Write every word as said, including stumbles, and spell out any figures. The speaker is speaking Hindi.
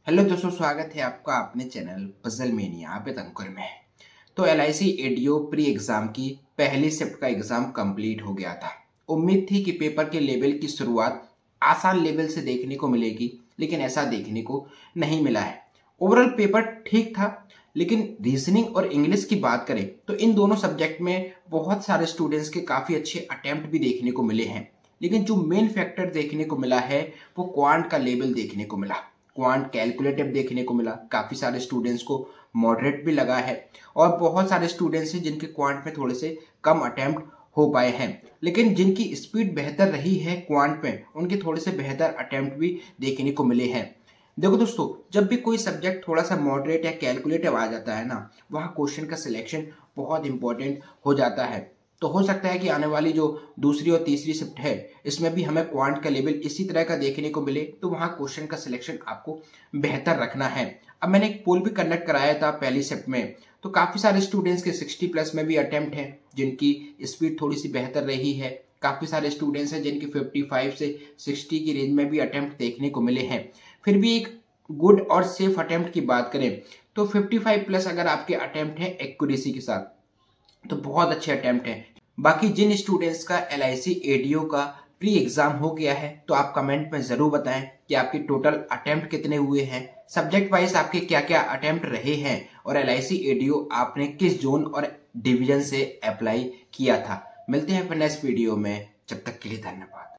हेलो दोस्तों, स्वागत है आपका अपने चैनल पजल मेनिया आप अंकुर में। तो L I C ADO pre exam की पहली शिफ्ट का एग्जाम कंप्लीट हो गया था। उम्मीद थी कि पेपर के लेवल की शुरुआत आसान लेवल से देखने को मिलेगी, लेकिन ऐसा देखने को नहीं मिला है। ओवरऑल पेपर ठीक था, लेकिन रीजनिंग और इंग्लिश की बात करें तो इन दोनों सब्जेक्ट में बहुत सारे स्टूडेंट्स के काफ़ी अच्छे अटेम्प्ट भी देखने को मिले हैं। लेकिन जो मेन फैक्टर देखने को मिला है वो क्वांट का लेवल देखने को मिला। क्वांट कैलकुलेटिव देखने को मिला, काफ़ी सारे स्टूडेंट्स को मॉडरेट भी लगा है और बहुत सारे स्टूडेंट्स हैं जिनके क्वांट में थोड़े से कम अटेम्प्ट हो पाए हैं। लेकिन जिनकी स्पीड बेहतर रही है क्वांट में, उनके थोड़े से बेहतर अटेम्प्ट भी देखने को मिले हैं। देखो दोस्तों, जब भी कोई सब्जेक्ट थोड़ा सा मॉडरेट या कैलकुलेटिव आ जाता है ना, वहाँ क्वेश्चन का सिलेक्शन बहुत इंपॉर्टेंट हो जाता है। तो हो सकता है कि आने वाली जो दूसरी और तीसरी शिफ्ट है, इसमें भी हमें क्वांट का लेवल इसी तरह का देखने को मिले, तो वहाँ क्वेश्चन का सिलेक्शन आपको बेहतर रखना है। अब मैंने एक पोल भी कंडक्ट कराया था पहली शिफ्ट में, तो काफ़ी सारे स्टूडेंट्स के साठ प्लस में भी अटेम्प्ट हैं जिनकी स्पीड थोड़ी सी बेहतर रही है। काफ़ी सारे स्टूडेंट्स हैं जिनकी पचपन से साठ की रेंज में भी अटेम्प्ट देखने को मिले हैं। फिर भी एक गुड और सेफ अटेम्प्ट की बात करें तो पचपन प्लस अगर आपके अटेम्प्ट है एक्यूरेसी के साथ, तो बहुत अच्छे अटेम्प्ट हैं। बाकी जिन स्टूडेंट्स का एल आई सी एडीओ का प्री एग्जाम हो गया है, तो आप कमेंट में जरूर बताएं कि आपके टोटल अटेम्प्ट कितने हुए हैं, सब्जेक्ट वाइज आपके क्या क्या अटेम्प्ट रहे हैं और एल आई सी एडीओ आपने किस जोन और डिवीजन से अप्लाई किया था। मिलते हैं फिर नेक्स्ट वीडियो में, जब तक के लिए धन्यवाद।